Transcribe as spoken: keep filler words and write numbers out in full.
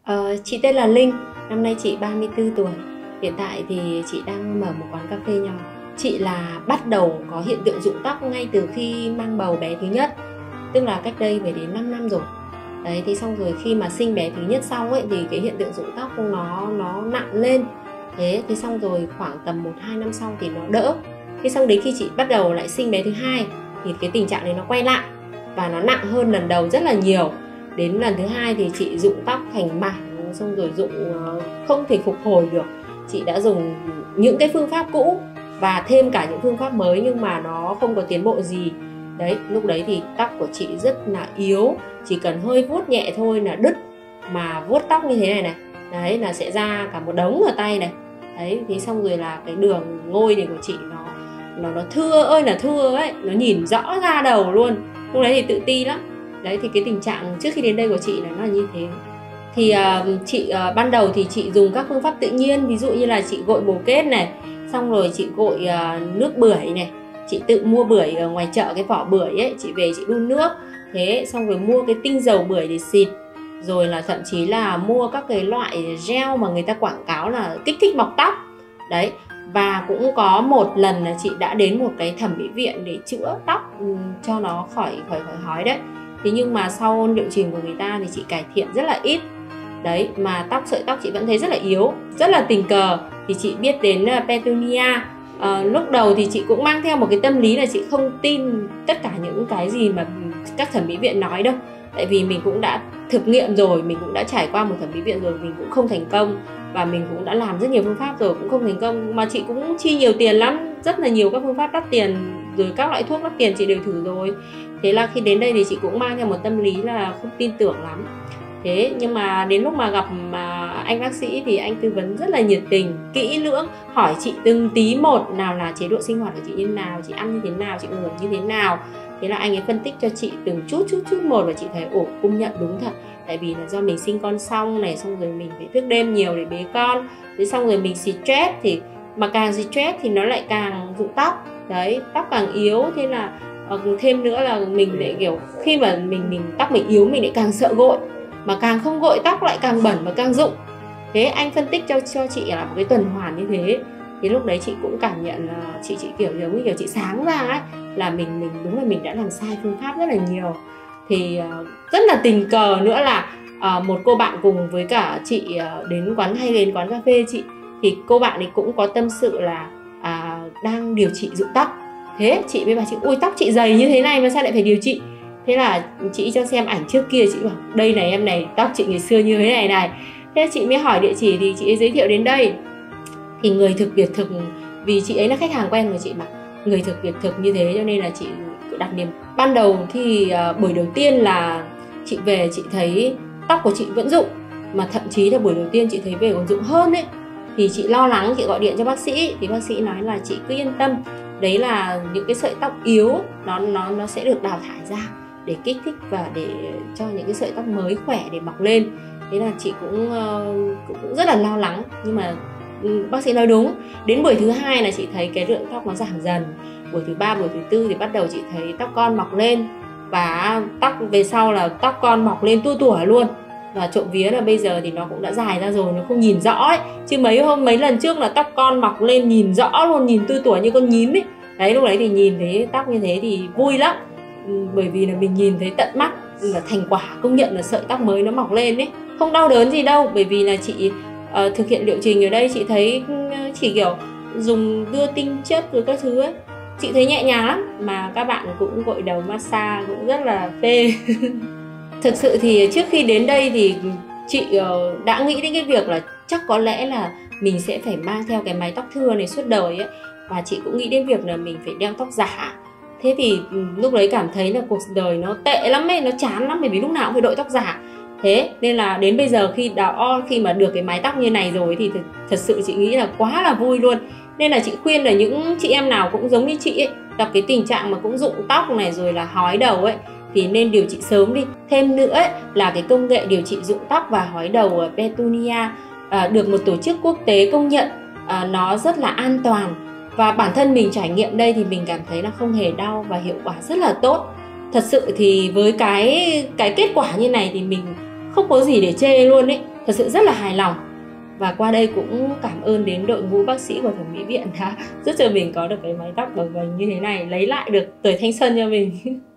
Ờ, chị tên là Linh, năm nay chị ba mươi tư tuổi. Hiện tại thì chị đang mở một quán cà phê nhỏ. Chị là bắt đầu có hiện tượng rụng tóc ngay từ khi mang bầu bé thứ nhất, tức là cách đây phải đến năm năm rồi. Đấy, thì xong rồi khi mà sinh bé thứ nhất xong ấy thì cái hiện tượng rụng tóc nó nó nặng lên. Thế thì xong rồi khoảng tầm một hai năm sau thì nó đỡ. Thế xong đến khi chị bắt đầu lại sinh bé thứ hai thì cái tình trạng này nó quay lại và nó nặng hơn lần đầu rất là nhiều. Đến lần thứ hai thì chị rụng tóc thành mảng, xong rồi rụng không thể phục hồi được. Chị đã dùng những cái phương pháp cũ và thêm cả những phương pháp mới nhưng mà nó không có tiến bộ gì. Đấy, lúc đấy thì tóc của chị rất là yếu, chỉ cần hơi vuốt nhẹ thôi là đứt. Mà vuốt tóc như thế này này, đấy là sẽ ra cả một đống ở tay này. Đấy, thì xong rồi là cái đường ngôi này của chị nó nó nó thưa ơi là thưa ấy, nó nhìn rõ ra đầu luôn. Lúc đấy thì tự ti lắm. Đấy, thì cái tình trạng trước khi đến đây của chị là nó là như thế. Thì uh, chị uh, ban đầu thì chị dùng các phương pháp tự nhiên, ví dụ như là chị gội bồ kết này, xong rồi chị gội uh, nước bưởi này, chị tự mua bưởi ở ngoài chợ, cái vỏ bưởi ấy, chị về chị đun nước, thế xong rồi mua cái tinh dầu bưởi để xịt, rồi là thậm chí là mua các cái loại gel mà người ta quảng cáo là kích thích mọc tóc. Đấy, và cũng có một lần là chị đã đến một cái thẩm mỹ viện để chữa tóc um, cho nó khỏi khỏi khỏi hói đấy. Thế nhưng mà sau liệu trình của người ta thì chị cải thiện rất là ít. Đấy, mà tóc sợi tóc chị vẫn thấy rất là yếu. Rất là tình cờ thì chị biết đến Petunia. à, Lúc đầu thì chị cũng mang theo một cái tâm lý là chị không tin tất cả những cái gì mà các thẩm mỹ viện nói đâu. Tại vì mình cũng đã thực nghiệm rồi, mình cũng đã trải qua một thẩm mỹ viện rồi, mình cũng không thành công. Và mình cũng đã làm rất nhiều phương pháp rồi cũng không thành công. Mà chị cũng chi nhiều tiền lắm, rất là nhiều các phương pháp đắt tiền, rồi các loại thuốc đắt tiền chị đều thử rồi. Thế là khi đến đây thì chị cũng mang theo một tâm lý là không tin tưởng lắm. Thế nhưng mà đến lúc mà gặp mà anh bác sĩ thì anh tư vấn rất là nhiệt tình, kỹ lưỡng, hỏi chị từng tí một, nào là chế độ sinh hoạt của chị như thế nào, chị ăn như thế nào, chị ngủ như thế nào. Thế là anh ấy phân tích cho chị từng chút chút chút một và chị thấy ồ, công nhận đúng thật. Tại vì là do mình sinh con xong này, xong rồi mình phải thức đêm nhiều để bế con, thế xong rồi mình stress, thì mà càng stress thì nó lại càng rụng tóc. Đấy, tóc càng yếu. Thế là thêm nữa là mình lại kiểu khi mà mình mình tóc mình yếu mình lại càng sợ gội, mà càng không gội tóc lại càng bẩn và càng rụng. Thế anh phân tích cho cho chị là một cái tuần hoàn như thế. Thì lúc đấy chị cũng cảm nhận là chị chị kiểu giống như kiểu chị sáng ra ấy, là mình mình đúng là mình đã làm sai phương pháp rất là nhiều. Thì uh, rất là tình cờ nữa là uh, một cô bạn cùng với cả chị uh, đến quán hay đến quán cà phê chị, thì cô bạn ấy cũng có tâm sự là uh, đang điều trị rụng tóc. Thế chị mới bảo chị, ui tóc chị dày như thế này mà sao lại phải điều trị. Thế là chị cho xem ảnh trước kia, chị bảo đây này em này, tóc chị ngày xưa như thế này này. Thế chị mới hỏi địa chỉ thì chị ấy giới thiệu đến đây. Thì người thực việc thực, vì chị ấy là khách hàng quen của chị mà, người thực việc thực như thế cho nên là chị đặt niềm. Ban đầu thì uh, buổi đầu tiên là chị về chị thấy tóc của chị vẫn rụng, mà thậm chí là buổi đầu tiên chị thấy về còn rụng hơn ấy. Thì chị lo lắng, chị gọi điện cho bác sĩ, thì bác sĩ nói là chị cứ yên tâm, đấy là những cái sợi tóc yếu nó nó nó sẽ được đào thải ra để kích thích và để cho những cái sợi tóc mới khỏe để mọc lên. Thế là chị cũng uh, cũng, cũng rất là lo lắng, nhưng mà um, bác sĩ nói đúng. Đến buổi thứ hai là chị thấy cái lượng tóc nó giảm dần. Buổi thứ ba, buổi thứ tư thì bắt đầu chị thấy tóc con mọc lên, và tóc về sau là tóc con mọc lên tua tủa luôn. Và trộm vía là bây giờ thì nó cũng đã dài ra rồi, nó không nhìn rõ ấy. Chứ mấy hôm mấy lần trước là tóc con mọc lên nhìn rõ luôn, nhìn tua tủa như con nhím ấy. Đấy, lúc đấy thì nhìn thấy tóc như thế thì vui lắm. Bởi vì là mình nhìn thấy tận mắt là thành quả, công nhận là sợi tóc mới nó mọc lên ấy. Không đau đớn gì đâu, bởi vì là chị uh, thực hiện liệu trình ở đây, chị thấy chỉ kiểu dùng đưa tinh chất rồi các thứ ấy, chị thấy nhẹ nhàng lắm. Mà các bạn cũng gội đầu massage cũng rất là phê. Thực sự thì trước khi đến đây thì chị uh, đã nghĩ đến cái việc là chắc có lẽ là mình sẽ phải mang theo cái mái tóc thưa này suốt đời ấy. Và chị cũng nghĩ đến việc là mình phải đeo tóc giả. Thế thì lúc đấy cảm thấy là cuộc đời nó tệ lắm ấy, nó chán lắm, bởi vì lúc nào cũng phải đội tóc giả. Thế nên là đến bây giờ khi đào khi mà được cái mái tóc như này rồi thì thật, thật sự chị nghĩ là quá là vui luôn. Nên là chị khuyên là những chị em nào cũng giống như chị ấy, gặp cái tình trạng mà cũng rụng tóc này rồi là hói đầu ấy, thì nên điều trị sớm đi. Thêm nữa ấy, là cái công nghệ điều trị rụng tóc và hói đầu Petunia à, được một tổ chức quốc tế công nhận, à, nó rất là an toàn. Và bản thân mình trải nghiệm đây thì mình cảm thấy là không hề đau và hiệu quả rất là tốt. Thật sự thì với cái cái kết quả như này thì mình không có gì để chê luôn ấy, thật sự rất là hài lòng. Và qua đây cũng cảm ơn đến đội ngũ bác sĩ của thẩm mỹ viện đã giúp cho mình có được cái mái tóc bồng bềnh như thế này, lấy lại được tuổi thanh xuân cho mình.